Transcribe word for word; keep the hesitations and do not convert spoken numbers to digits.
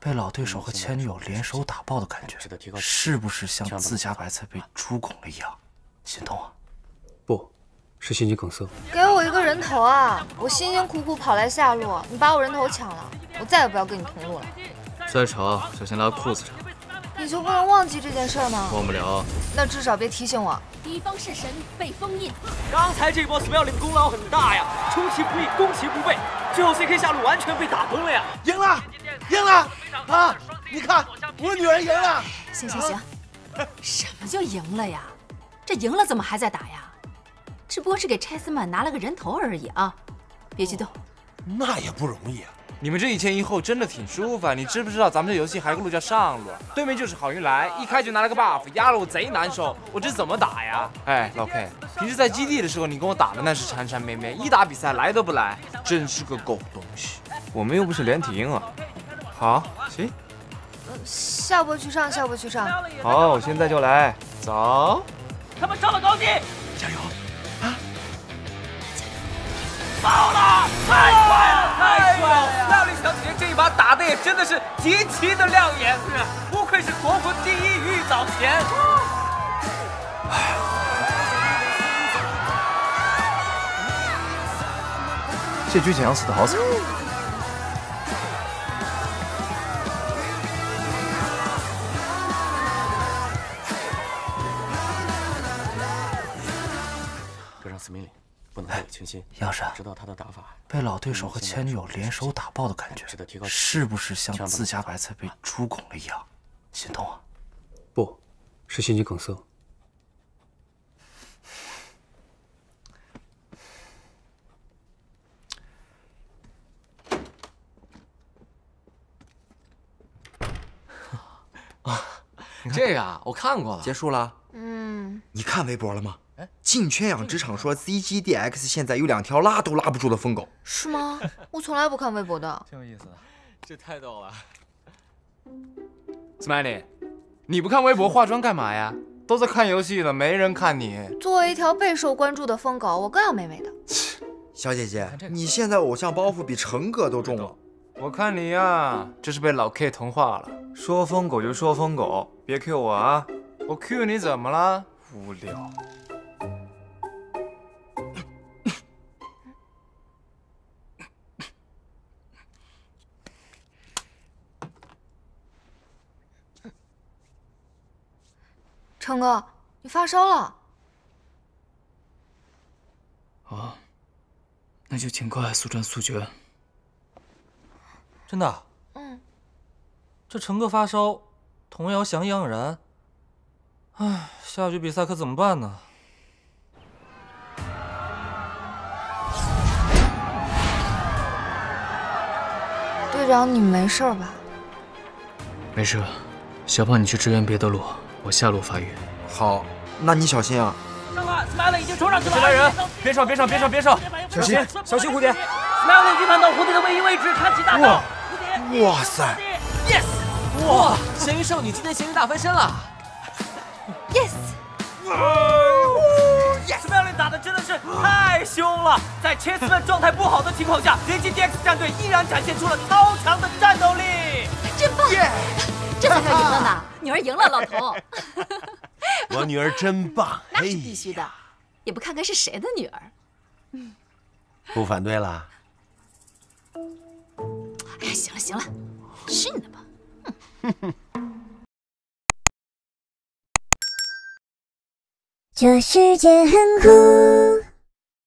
被老对手和前女友联手打爆的感觉，是不是像自家白菜被猪拱了一样，心痛啊？ 不，是心肌梗塞。 给我一个人头啊！我辛辛苦苦跑来下路，你把我人头抢了，我再也不要跟你同路了。 再吵，小心拉裤子上。 你就不能忘记这件事吗？ 忘不了。 那至少别提醒我。 敌方式神被封印。 刚才这波 Smelly 的功劳很大呀，出其不意，攻其不备，最后 C K 下路完全被打崩了呀！ 赢了，赢了啊！你看，我女儿赢了。 行行行，什么就赢了呀？这赢了怎么还在打呀？只不过是给拆司们拿了个人头而已啊！别激动， 那也不容易啊。 你们这一前一后真的挺舒服啊！你知不知道咱们这游戏还有个路叫上路，对面就是好运来，一开就拿了个 buff， 压了我贼难受，我这怎么打呀？哎，老 K， 平时在基地的时候你跟我打的那是缠缠绵绵，一打比赛来都不来，真是个狗东西。我们又不是连体婴啊。好，行。 下波去上，下波去上。 好，现在就来，走。 他们上了高地， 加油！啊！ 爆了！太帅了，太帅了！妙丽小姐姐这一把打的也真的是极其的亮眼，是不愧是国服第一玉藻前。 这局简阳死的好惨。 这让司命令。 不能太清新。 要是知道他的打法， 被老对手和前女友联手打爆的感觉，是不是像自家白菜被猪拱了一样，心痛啊？ 不，是心肌梗塞。 啊，这个啊，我看过了。 结束了。 嗯。 你看微博了吗？ 进圈养殖场说 Z G D X 现在有两条拉都拉不住的疯狗， 是吗？我从来不看微博的。 挺有意思的，这太逗了。 Smiley， 你不看微博化妆干嘛呀？都在看游戏了，没人看你。 作为一条备受关注的疯狗，我更要美美的。 小姐姐，你现在偶像包袱比成哥都重了。 我看你呀，这是被老 K 同化了。说疯狗就说疯狗，别 Q 我啊！我 Q 你怎么了？无聊。 成哥，你发烧了？ 啊，那就尽快速战速决。 真的？ 嗯。 这成哥发烧，童谣想俨然。唉，下局比赛可怎么办呢？ 队长，你没事吧？ 没事，小胖，你去支援别的路。 我下路发育。 好，那你小心啊！ 上了 ，Smiley 已经冲上去了。 前来人，边上边上边上边上， 小心小心蝴蝶 ！Smiley 已经看到蝴蝶的位移位置，看齐大道。 蝴蝶，哇塞 ！Yes！ 哇，咸鱼少女今天咸鱼大翻身了 ！Yes！ Smiley 打的真的是太凶了，在切斯们状态不好的情况下 ，Z G D X 战队依然展现出了超强的战斗力， 真棒！ Yeah! 这才叫赢了呢！女儿赢了，老头。 我女儿真棒， 那是必须的，也不看看是谁的女儿。 嗯，不反对啦。 哎呀，行了行了，是呢吧？嗯。 这世界很酷。